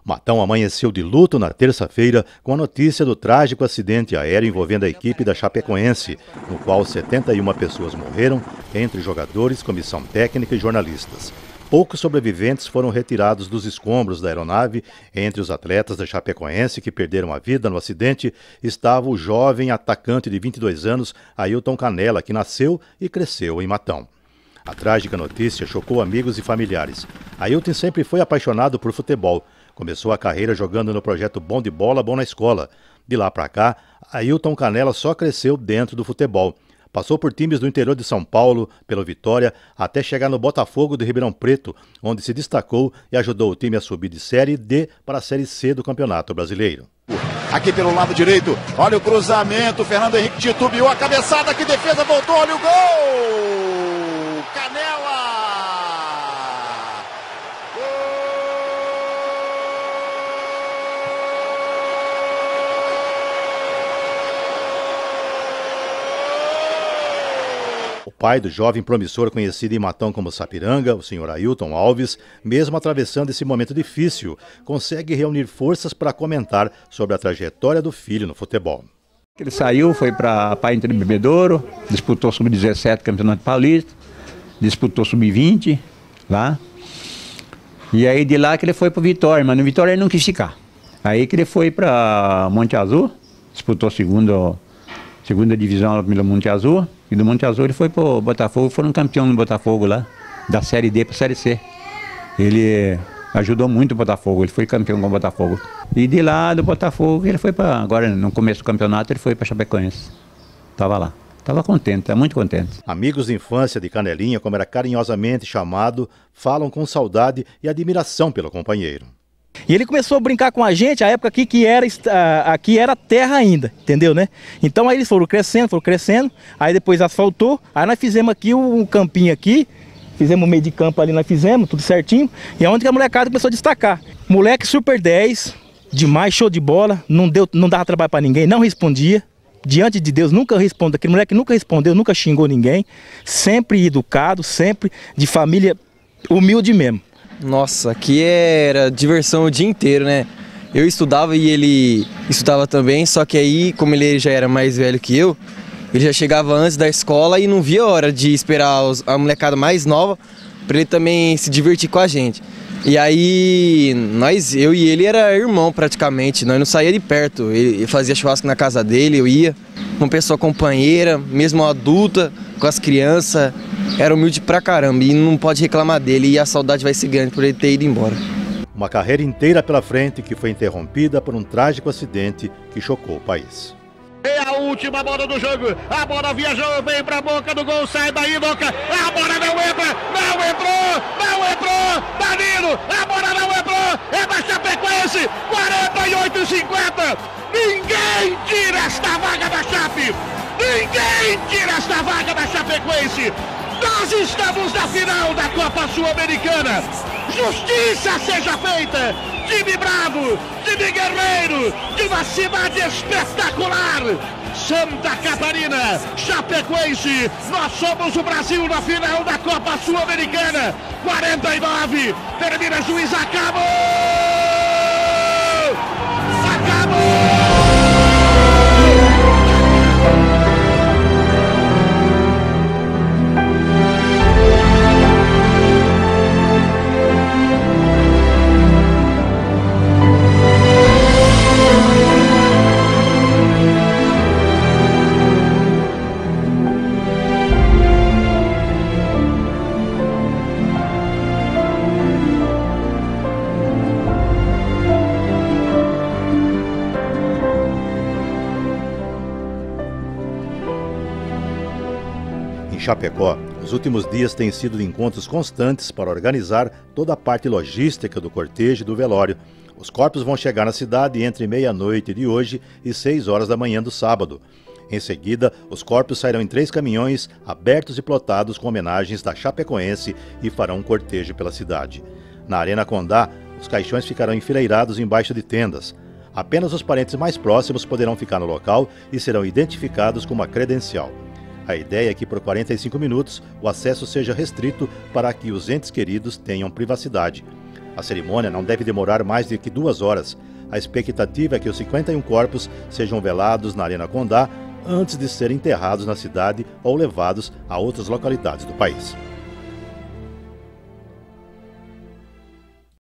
Matão amanheceu de luto na terça-feira com a notícia do trágico acidente aéreo envolvendo a equipe da Chapecoense, no qual 71 pessoas morreram, entre jogadores, comissão técnica e jornalistas. Poucos sobreviventes foram retirados dos escombros da aeronave. Entre os atletas da Chapecoense que perderam a vida no acidente estava o jovem atacante de 22 anos, Ailton Canela, que nasceu e cresceu em Matão. A trágica notícia chocou amigos e familiares. Ailton sempre foi apaixonado por futebol. Começou a carreira jogando no projeto Bom de Bola, Bom na Escola. De lá para cá, Ailton Canela só cresceu dentro do futebol. Passou por times do interior de São Paulo, pelo Vitória, até chegar no Botafogo de Ribeirão Preto, onde se destacou e ajudou o time a subir de Série D para a Série C do Campeonato Brasileiro. Aqui pelo lado direito, olha o cruzamento, Fernando Henrique titubeou a cabeçada, que defesa, voltou, olha o gol! Canela! O pai do jovem promissor conhecido em Matão como Sapiranga, o senhor Ailton Alves, mesmo atravessando esse momento difícil, consegue reunir forças para comentar sobre a trajetória do filho no futebol. Ele saiu, foi para Inter de Bebedouro, disputou Sub-17 Campeonato Paulista, disputou Sub-20 lá. E aí de lá que ele foi para o Vitória, mas no Vitória ele não quis ficar. Aí que ele foi para Monte Azul, disputou segunda divisão lá pelo Monte Azul. E do Monte Azul ele foi para o Botafogo, foram campeão no Botafogo lá, da Série D para a Série C. Ele ajudou muito o Botafogo, ele foi campeão com o Botafogo. E de lá do Botafogo ele foi para, agora no começo do campeonato, ele foi para Chapecoense. Estava lá, estava contente, muito contente. Amigos de infância de Canelinha, como era carinhosamente chamado, falam com saudade e admiração pelo companheiro. E ele começou a brincar com a gente, a época aqui que aqui era terra ainda, entendeu, né? Então aí eles foram crescendo, aí depois asfaltou, aí nós fizemos aqui um campinho aqui, fizemos um meio de campo ali, nós fizemos tudo certinho, e é onde a molecada começou a destacar. Moleque super 10, demais, show de bola, não dava trabalho para ninguém, não respondia, diante de Deus nunca respondeu, aquele moleque nunca respondeu, nunca xingou ninguém, sempre educado, sempre de família humilde mesmo. Nossa, aqui era diversão o dia inteiro, né? Eu estudava e ele estudava também, só que aí, como ele já era mais velho que eu, ele já chegava antes da escola e não via a hora de esperar a molecada mais nova para ele também se divertir com a gente. E aí, eu e ele era irmão praticamente, nós não saía de perto. Ele fazia churrasco na casa dele, eu ia, uma pessoa companheira, mesmo adulta, com as crianças. Era humilde pra caramba e não pode reclamar dele, e a saudade vai ser grande por ele ter ido embora. Uma carreira inteira pela frente que foi interrompida por um trágico acidente que chocou o país. É a última bola do jogo, a bola viajou, vem pra boca do gol, sai daí, Doca, a bola não entra, não entrou, Danilo, a bola não entrou, é da Chapecoense, 48-50, ninguém tira esta vaga da Chape, ninguém tira esta vaga da Chapecoense. Nós estamos na final da Copa Sul-Americana. Justiça seja feita. Time bravo, time guerreiro, de uma cidade espetacular. Santa Catarina, Chapecoense. Nós somos o Brasil na final da Copa Sul-Americana. 49. Termina, juiz, acabou! Acabou! Em Chapecó, os últimos dias têm sido de encontros constantes para organizar toda a parte logística do cortejo e do velório. Os corpos vão chegar na cidade entre meia-noite de hoje e 6 horas da manhã do sábado. Em seguida, os corpos sairão em 3 caminhões abertos e plotados com homenagens da Chapecoense e farão um cortejo pela cidade. Na Arena Condá, os caixões ficarão enfileirados embaixo de tendas. Apenas os parentes mais próximos poderão ficar no local e serão identificados com uma credencial. A ideia é que por 45 minutos o acesso seja restrito para que os entes queridos tenham privacidade. A cerimônia não deve demorar mais de que 2 horas. A expectativa é que os 51 corpos sejam velados na Arena Condá antes de serem enterrados na cidade ou levados a outras localidades do país.